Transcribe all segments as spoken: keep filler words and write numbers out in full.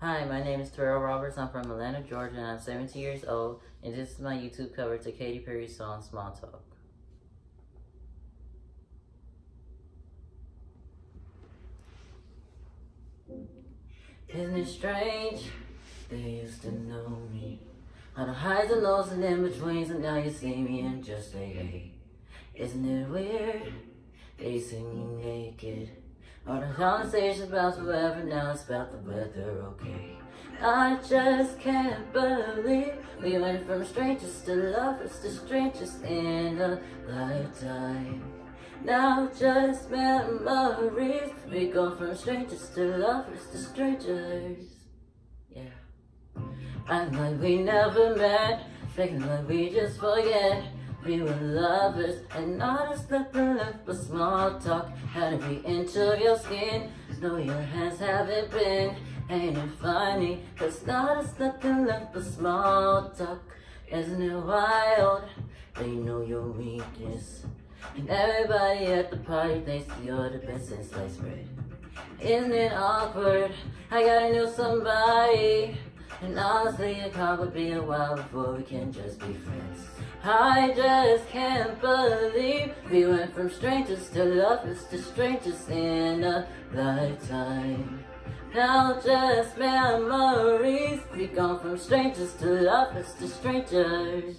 Hi, my name is Terrell Roberts. I'm from Atlanta, Georgia, and I'm seventeen years old, and this is my YouTube cover to Katy Perry's song, Small Talk. Isn't it strange? They used to know me. All the highs and lows and in-betweens, and now you see me and just say, hey. Isn't it weird? They see me naked. All the conversations about forever, now it's about the weather, okay. I just can't believe we went from strangers to lovers to strangers in a lifetime. Now just memories, we go from strangers to lovers to strangers. Yeah. Acting like we never met, faking like we just forget. We were lovers, and all that's nothing left but small talk. How to be into your skin, know your hands haven't been. Ain't it funny, cause now there's nothing left but small talk. Isn't it wild, they know your weakness, and everybody at the party thinks you're the best in sliced bread. Isn't it awkward, I gotta know somebody, and honestly it can't be a while before we can just be friends. I just can't believe we went from strangers to lovers to strangers in a lifetime. Now just memories, we gone from strangers to lovers to strangers.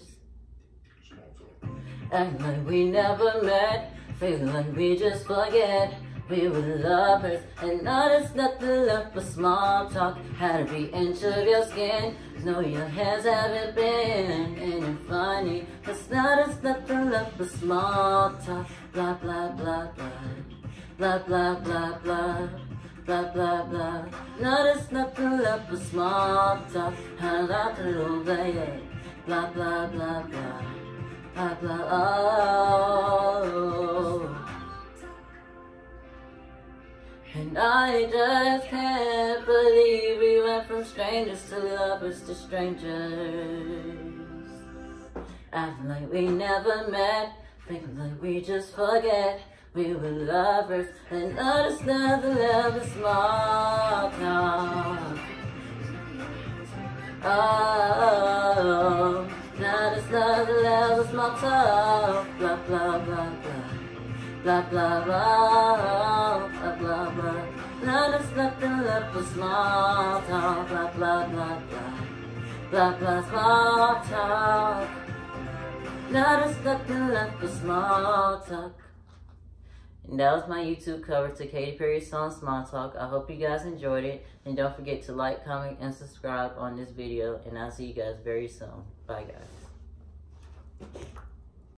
Acting like we never met, feeling like we just forget. We were lovers, and now there's nothing left but small talk. How to be into your skin, know your hands haven't been. Ain't it funny, cause now there's nothing left but small talk. Blah blah blah blah, blah blah blah blah, blah blah blah. Now there's nothing left but small talk. How about the little lady, blah blah blah blah, blah blah. Oh. And I just can't believe we went from strangers to lovers to strangers. Acting like we never met, thinking like we just forget. We were lovers, and now there's nothing left but small talk. Oh, now there's nothing left but small talk. Blah blah blah blah. Blah blah blah, blah blah blah. Now there's nothing left but small talk. Blah blah blah blah, blah blah small talk. Now there's nothing left but small talk. And that was my YouTube cover to Katy Perry's song, Small Talk. I hope you guys enjoyed it. And don't forget to like, comment, and subscribe on this video. And I'll see you guys very soon. Bye guys.